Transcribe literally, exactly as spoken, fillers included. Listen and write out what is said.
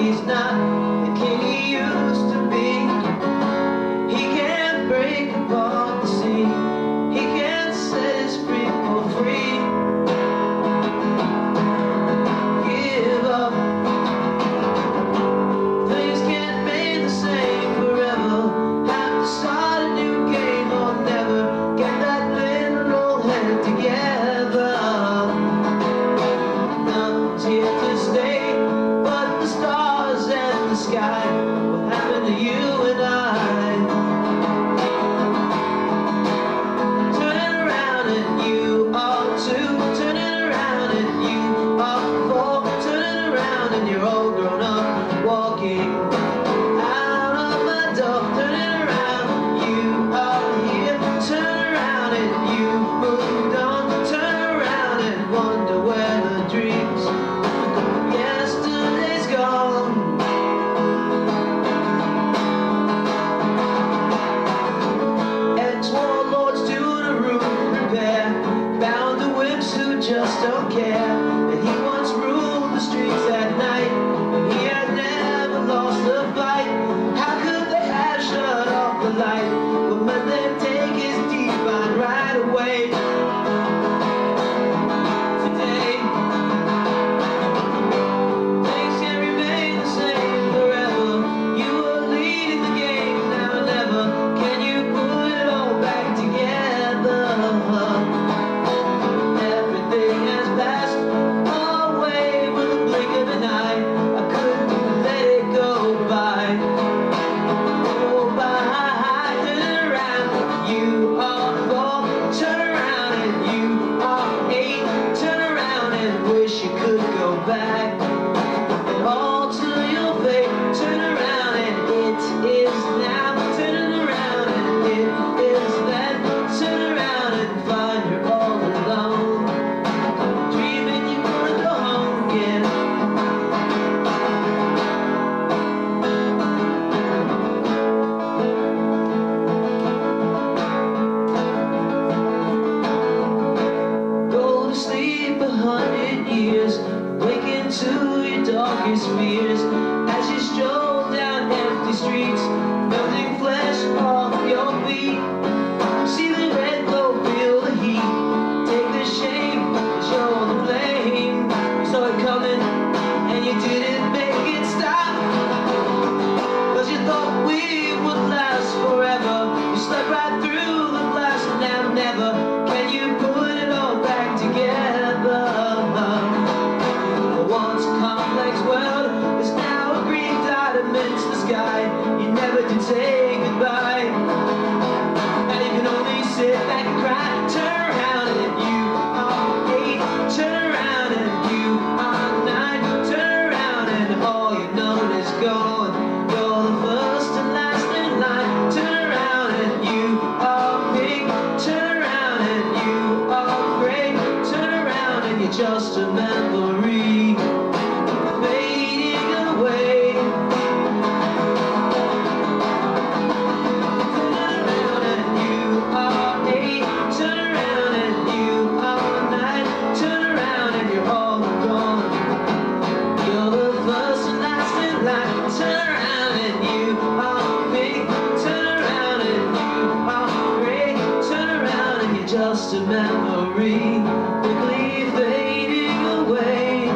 he's not the king he used to be. He can't break apart the sea. He can't set his people free. Give up. Things can't be the same forever. Have to start a new game or never get that little old head together. Nothing's here to stay but the stars and the sky. What happened to you and I? Turning around and you are two. Turning around and you are four. Turning around and you're all grown up, walking out of my door. Turning around and you are here. Turn around and you moved on. Turn around and wonder where the dreams yesterday's gone. Ex-warlords doing a roof repair, bound to whips who just don't care. And he once ruled the streets at night, and he had never lost a fight. How could they have shut off the light when they take his divine right away? Today, things can't remain the same forever. You were leading the game, now or never. Can you put it all back together? Everything has passed away with a blink of an eye. I couldn't let it go by. Go by. Turn around, you are four. Turn around and you are eight. Turn around and wish you could go back and alter your fate. Turn around and it is now. Turn around and it is then. Turn around and find you're all alone, dreaming you're gonna go home again. Go to sleep a hundred years, wake into your darkest fears as you stroll down empty streets, melting flesh off your feet. See the red glow, feel the heat. Take the shame, show the blame. You saw it coming and you didn't make it stop, 'cause you thought we would last forever. You slept right through the blast and now never can you put it all back together. The once complex world is now a green dot amidst the sky. You never did say goodbye, and you can only sit back and cry. Turn around and you are eight. Turn around and you are nine. Turn around and all you know is gone. You're the first and last in line. Turn around and you are pink. Turn around and you are gray. Turn around and you're just a memory fading away. Turn around and you are eight. Turn around and you are nine. Turn around and you're all gone. You're the first and last in line. Turn around and you are pink. Turn around and you are gray. Turn around and you're just a memory quickly fading away.